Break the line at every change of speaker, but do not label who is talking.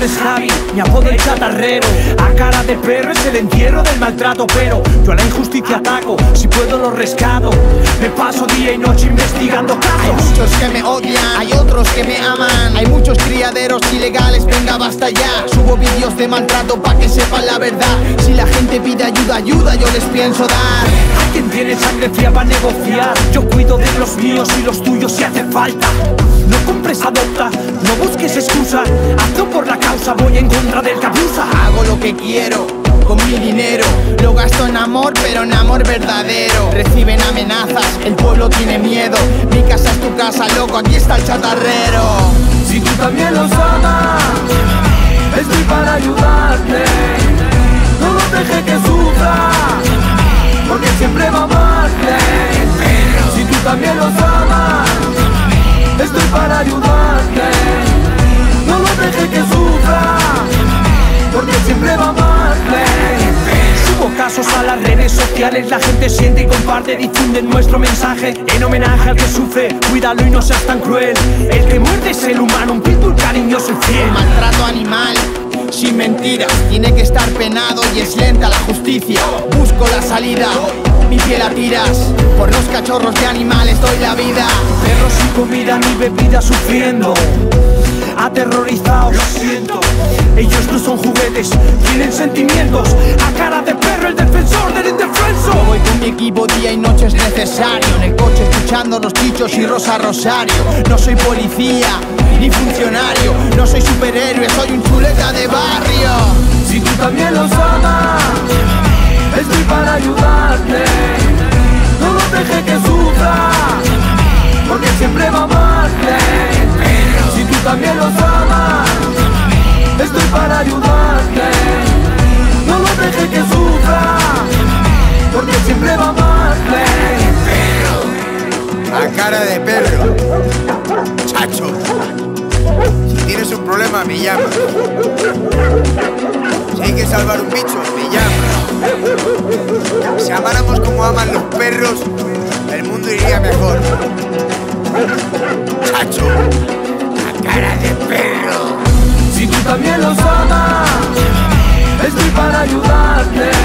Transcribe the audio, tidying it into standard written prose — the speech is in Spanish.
es Javi, mi apodo el chatarrero. A cara de perro es el entierro del maltrato, pero yo a la injusticia ataco, si puedo lo rescato. Me paso día y noche investigando casos.
Hay muchos que me odian, hay otros que me aman. Hay muchos criaderos ilegales, venga basta ya. Subo vídeos de maltrato pa' que sepan la verdad. Si la gente pide ayuda, yo les pienso dar.
Hay quien tiene sangre fría para negociar. Yo cuido de los míos y los tuyos si hace falta. No compres, adopta, no busques excusa. Hazlo por la causa, voy en contra del que abusa.
Hago lo que quiero con mi dinero, lo gasto en amor, pero en amor verdadero. Reciben amenazas, el pueblo tiene miedo. Mi casa es tu casa, loco, aquí está el chatarrero.
Si tú también los amas, estoy para ayudarte. No los dejes que sufra, porque siempre va a amarte. Si tú también los amas, estoy para ayudarte. No los dejes que sufra, porque siempre va a amarte. Subo casos a las redes sociales, la gente siente y comparte, difunden nuestro mensaje. En homenaje al que sufre, cuídalo y no seas tan cruel. El que muerde es el humano, un pitbull cariñoso y fiel.
Maltrato animal, sin mentiras, tiene que estar penado y es lenta la justicia. Busco la salida, mi piel a tiras. Por los cachorros de animales doy la vida.
Perros sin comida ni bebida sufriendo, aterrorizados, lo siento. Ellos no son juguetes, tienen sentimientos. A cara de perro, el defensor del indefenso.
Yo voy con mi equipo día y noche es necesario. En el coche escuchando los chichos y Rosa Rosario. No soy policía ni funcionario, no soy superhéroe, soy un chuleta de barrio.
Si tú también los amas, estoy para ayudarte. No los dejes que sufra, porque siempre va a amarte. Si tú también los amas, estoy para ayudarte. No los dejes que sufra, porque siempre va a amarte.
A cara de perro, chacho. Si tienes un problema, me llamas. Si hay que salvar un bicho, me llamas. Si amáramos como aman los perros, el mundo iría mejor. Chacho, a cara de perro.
Si tú también los amas, estoy para ayudarte.